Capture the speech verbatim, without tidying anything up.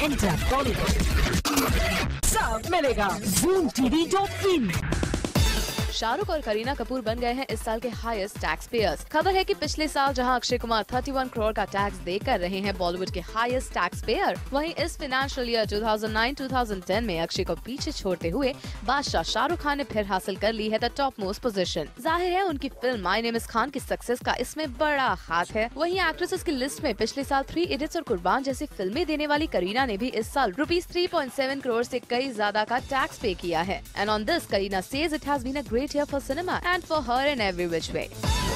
Enter Bollywood सब मिलेगा Zoom TV dot in. Shahrukh और करीना कपूर बन गए हैं इस साल के हाईएस्ट टैक्स पेयर्स। खबर है कि पिछले साल जहां अक्षय कुमार इकतीस करोड़ का टैक्स दे कर रहे हैं बॉलीवुड के हाईएस्ट टैक्स पेयर, वहीं इस फाइनेंशियल ईयर दो हज़ार नौ दो हज़ार दस में अक्षय को पीछे छोड़ते हुए बादशाह शाहरुख खान ने फिर हासिल कर ली है द टॉप मोस्ट पोजीशन। जाहिर है उनकी film my name is Khan की सक्सेस का इसमें बड़ा हाथ है। वहीं एक्ट्रेसेस की लिस्ट में पिछले साल थ्री इडियट्स और कुर्बान जैसी फिल्में देने वाली करीना ने भी इस साल rupees three point seven crore से कई ज्यादा का टैक्स पे किया है। And on this Kareena says it has been a great year for cinema and for her in every which way.